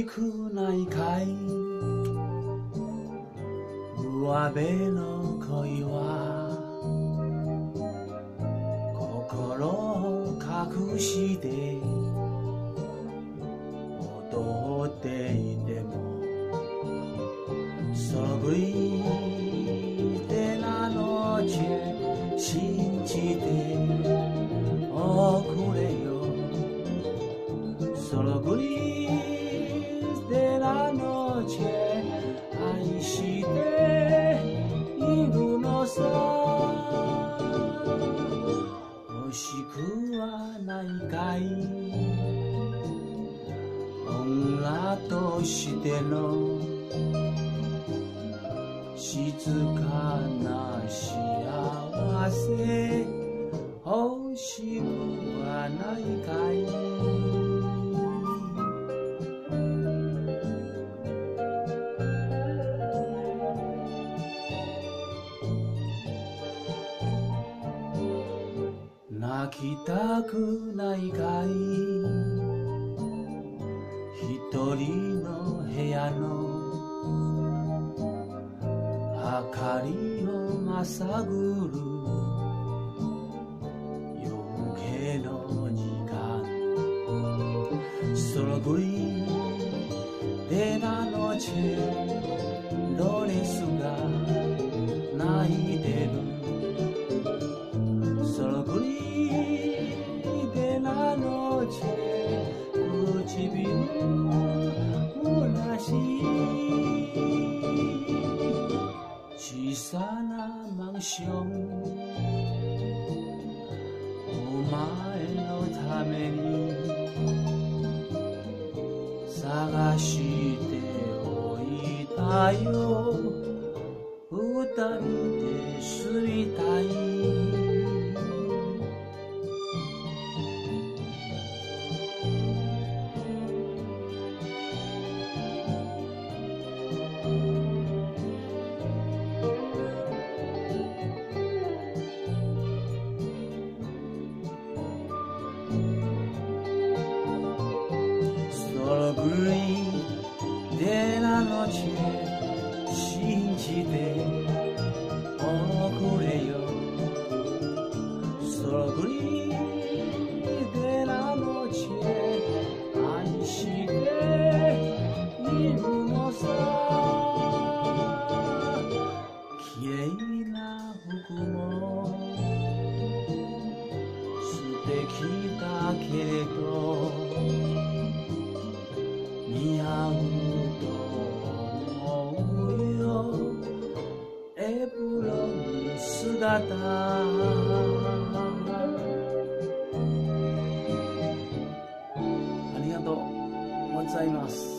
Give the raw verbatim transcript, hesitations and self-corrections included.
くないかい上辺の恋は心を隠して踊っていてもそぶりでなのち信じておくれよそのぐりでなのち愛しているのさ欲しくはないかい女としての静かな幸せ欲しくはないかい泣きたくないかい一人の部屋の明かりをまさぐる夜更けの時間そのぐりでなのちロレスが泣いてるそのぐりでなのち唇むなしい小さなマンションお前のために探しておいたよ二人で住みたいそのぐりでなのち信じておくれよそのぐりでなのち愛しているのさきれいな服も素敵だけれど似合うと思うよエプロン姿ありがとうございます。